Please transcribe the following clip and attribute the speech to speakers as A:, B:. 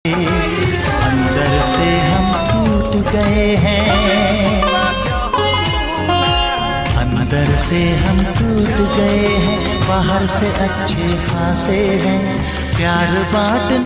A: अंदर से हम टूट गए हैं, अंदर से हम टूट गए हैं, बाहर से अच्छे खासे हैं, प्यार बांट